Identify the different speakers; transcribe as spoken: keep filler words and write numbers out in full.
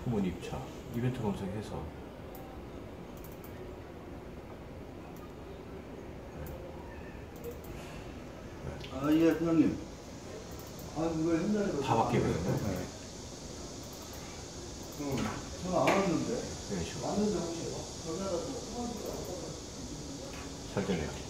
Speaker 1: 후문 입차 이벤트 검색해서
Speaker 2: 아, 예, 형님. 아, 그걸 현장에서
Speaker 1: 다 바뀌거든요.
Speaker 2: 네. 응, 전화 안 왔는데.
Speaker 1: 이런 식으로
Speaker 2: 왔는데 혹시 전화가 좀
Speaker 1: 잘 되네요.